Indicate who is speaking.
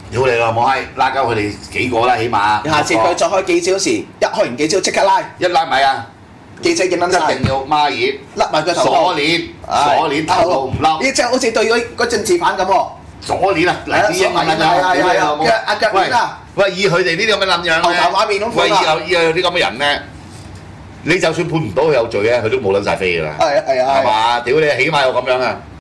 Speaker 1: 屌你老母閪，拉鳩佢哋幾個啦，起碼。
Speaker 2: 下次佢再開記招時，一開完記招即刻拉，
Speaker 1: 一拉咪啊！
Speaker 2: 記者見撚晒，
Speaker 1: 一定要孖葉，
Speaker 2: 甩埋個頭
Speaker 1: 鎖鏈，鎖鏈頭套唔笠。
Speaker 2: 呢隻好似對嗰政治犯咁喎。
Speaker 1: 鎖鏈啊！黎智英咁撚樣，
Speaker 2: 腳鏈啊！
Speaker 1: 喂，以佢哋呢啲咁嘅撚樣
Speaker 2: 頭頭馬面咁
Speaker 1: 喂，
Speaker 2: 款啊！
Speaker 1: 以有啲咁嘅人咧，你就算判唔到佢有罪咧，佢都冇撚晒飛㗎啦。
Speaker 2: 係啊係啊
Speaker 1: 係嘛？屌你，起碼有咁樣啊！